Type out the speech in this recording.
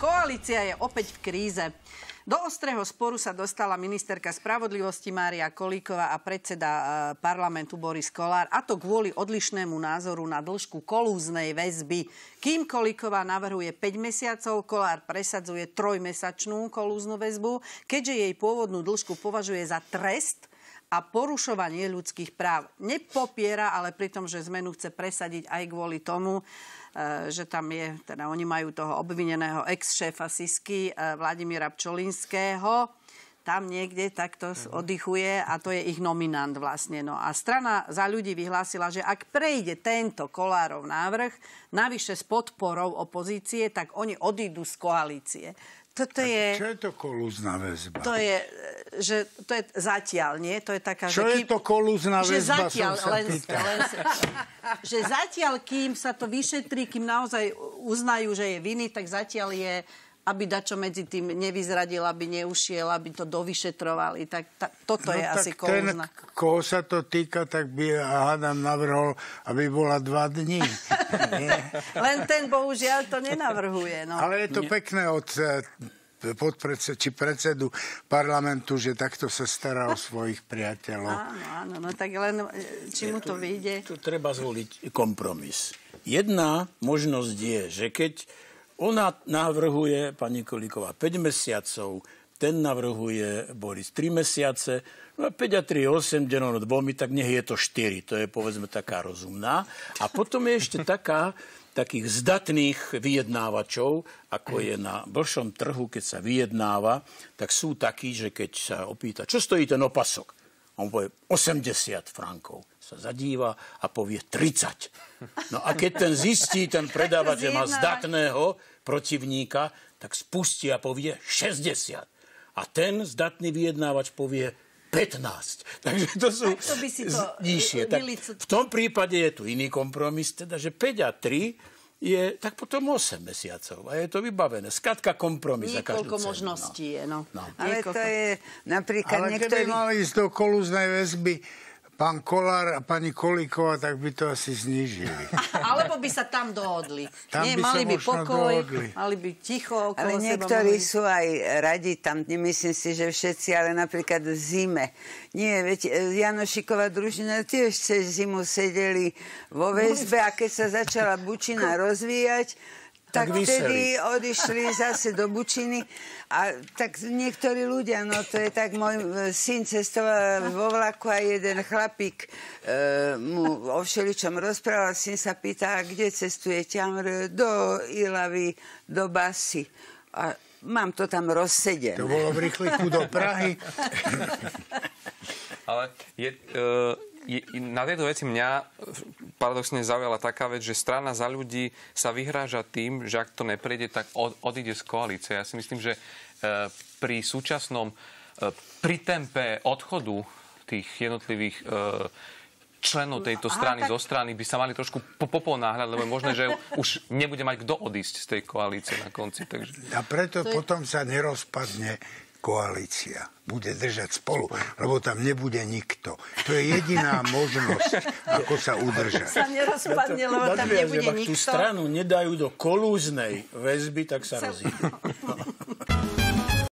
Koalícia je opäť v kríze. Do ostrého sporu sa dostala ministerka spravodlivosti Mária Kolíková a predseda parlamentu Boris Kollár, a to kvôli odlišnému názoru na dĺžku kolúznej väzby. Kým Kolíková navrhuje 5 mesiacov, Kollár presadzuje 3-mesačnú kolúznu väzbu, keďže jej pôvodnú dĺžku považuje za trest a porušovanie ľudských práv. Nepopiera, ale pritom, že zmenu chce presadiť aj kvôli tomu, že tam je, teda oni majú toho obvineného ex-šéfa Sisky Vladimíra Pčolinského. Tam niekde takto oddychuje a to je ich nominant vlastne. No a strana Za ľudí vyhlásila, že ak prejde tento Kollárov návrh, navyše s podporou opozície, tak oni odídu z koalície. Toto je... Čo je to kolúzna väzba? To je zatiaľ, nie? To je taká... Čo je to kolúzna väzba, zatiaľ, že zatiaľ, kým sa to vyšetrí, kým naozaj uznajú, že je vinný, tak zatiaľ je, aby dačo medzi tým nevyzradil, aby neušiel, aby to dovyšetrovali. Toto je asi kolúzna. Ten, koho sa to týka, tak by hádam navrhol, aby bola 2 dní. Len ten, bohužiaľ, to nenavrhuje. No. Ale je to pekné od predsedu parlamentu, že takto sa stará o svojich priateľov. Áno, tak len, či mu to vyjde. Tu treba zvoliť kompromis. Jedna možnosť je, že keď ona navrhuje, pani Kolíková, 5 mesiacov, ten navrhuje Boris 3 mesiace, no 5 a 3 8, deleno 2, tak nech je to 4. To je, povedzme, taká rozumná. A potom je ešte takých zdatných vyjednávačov, ako je na blšom trhu, keď sa vyjednáva, tak sú takí, že keď sa opýta, čo stojí ten opasok? On povie 80 frankov. Sa zadíva a povie 30. No a keď ten zistí, ten predávač, že má zdatného protivníka, tak spustí a povie 60. A ten zdatný vyjednávač povie 15. Takže to sú nižšie. V tom prípade je tu iný kompromis, teda, že 5 a 3 je tak potom 8 mesiacov. A je to vybavené. Skrátka kompromis za každú cenu. Niekoľko možností je, no. Ale to je napríklad niektorí... keby mali ísť do kolúznej väzby pán Kollár a pani Kolíková, tak by to asi znížili. Alebo by sa tam dohodli. Mali by pokoj, mali by ticho. Ale niektorí sú aj radi tam, nemyslím si, že všetci, ale napríklad v zime. Nie, veď Janošíková družina tiež cez zimu sedeli vo väzbe a keď sa začala Bučina rozvíjať, tak vtedy odišli zase do Bučiny. A tak niektorí ľudia, no to je tak, môj syn cestoval vo vlaku a jeden chlapík mu o všeličom rozprával. Syn sa pýta, kde cestujete? Do Ilavy, do Basy. A mám to tam rozsedené. To bolo v rýchliku do Prahy. Ale na tejto veci mňa paradoxne zaujala taká vec, že strana Za ľudí sa vyhráža tým, že ak to neprejde, tak odíde z koalície. Ja si myslím, že pri súčasnom tempe odchodu tých jednotlivých členov tejto strany zo strany by sa mali trošku poponáhľať, lebo je možné, že už nebude mať kto odísť z tej koalície na konci. Takže... A preto potom sa nerozpadne koalícia. Bude držať spolu, lebo tam nebude nikto. To je jediná možnosť, ako sa udržať. Sa nerozpadne, lebo tam nebude nikto. Tú stranu nedajú do kolúznej väzby, tak sa rozídu.